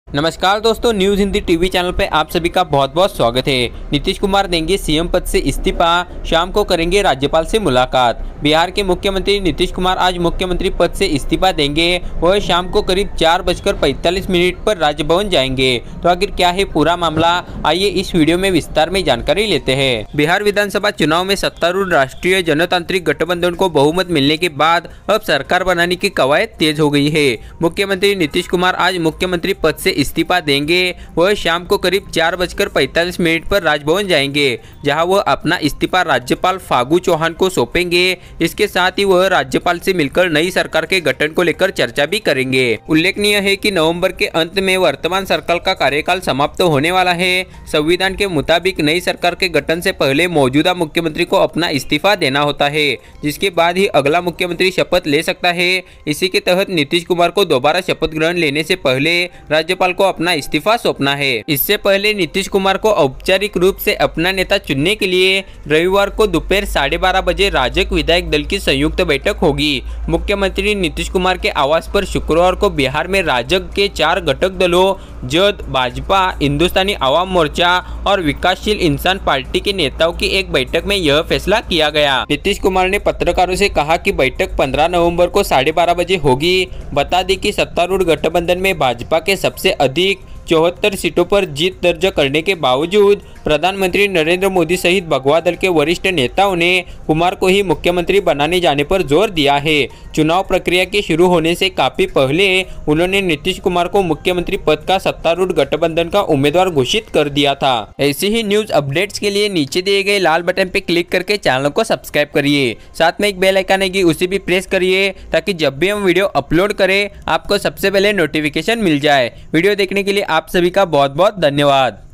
नमस्कार दोस्तों, news Hindi TV channel पे आप सभी का बहुत बहुत स्वागत है। नीतीश कुमार देंगे सीएम पद से इस्तीफा, शाम को करेंगे राज्यपाल से मुलाकात। बिहार के मुख्यमंत्री नीतीश कुमार आज मुख्यमंत्री पद से इस्तीफा देंगे। वह शाम को करीब 4:45 पर राजभवन जाएंगे। तो आखिर क्या है पूरा मामला, आइए इस वीडियो में विस्तार में जानकारी लेते हैं। बिहार विधानसभा चुनाव में सत्तारूढ़ राष्ट्रीय जनतांत्रिक गठबंधन को बहुमत मिलने के बाद अब सरकार बनाने की कवायद तेज हो गई है। मुख्यमंत्री नीतीश कुमार आज मुख्यमंत्री पद से इस्तीफा देंगे। वह शाम को करीब 4:45 पर राजभवन जाएंगे, जहां वह अपना इस्तीफा राज्यपाल फागू चौहान को सौंपेंगे। इसके साथ ही वह राज्यपाल से मिलकर नई सरकार के गठन को लेकर चर्चा भी करेंगे। उल्लेखनीय है कि नवंबर के अंत में वर्तमान सरकार का कार्यकाल समाप्त होने वाला है। संविधान के मुताबिक नई सरकार के गठन से पहले मौजूदा मुख्यमंत्री को अपना इस्तीफा देना होता है, जिसके बाद ही अगला मुख्यमंत्री शपथ ले सकता है। इसी के तहत नीतीश कुमार को दोबारा शपथ ग्रहण लेने से पहले राज्यपाल को अपना इस्तीफा सौंपना है। इससे पहले नीतीश कुमार को औपचारिक रूप से अपना नेता चुनने के लिए रविवार को दोपहर 12:30 बजे राजग विधायक दल की संयुक्त बैठक होगी। मुख्यमंत्री नीतीश कुमार के आवास पर शुक्रवार को बिहार में राजग के 4 घटक दलों जद, भाजपा, हिंदुस्तानी आवाम मोर्चा और विकासशील इंसान पार्टी के नेताओं की एक बैठक में यह फैसला किया गया। नीतीश कुमार ने पत्रकारों से कहा कि बैठक 15 नवंबर को 12:30 बजे होगी। बता दें कि सत्तारूढ़ गठबंधन में भाजपा के सबसे अधिक 74 सीटों पर जीत दर्ज करने के बावजूद प्रधानमंत्री नरेंद्र मोदी सहित भगवा दल के वरिष्ठ नेताओं ने कुमार को ही मुख्यमंत्री बनाने जाने पर जोर दिया है। चुनाव प्रक्रिया के शुरू होने से काफी पहले उन्होंने नीतीश कुमार को मुख्यमंत्री पद का सत्तारूढ़ गठबंधन का उम्मीदवार घोषित कर दिया था। ऐसी ही न्यूज अपडेट्स के लिए नीचे दिए गए लाल बटन पे क्लिक करके चैनल को सब्सक्राइब करिए। साथ में एक बेल आइकन आएगी, उसे भी प्रेस करिए ताकि जब भी हम वीडियो अपलोड करें आपको सबसे पहले नोटिफिकेशन मिल जाए। वीडियो देखने के लिए आप सभी का बहुत बहुत धन्यवाद।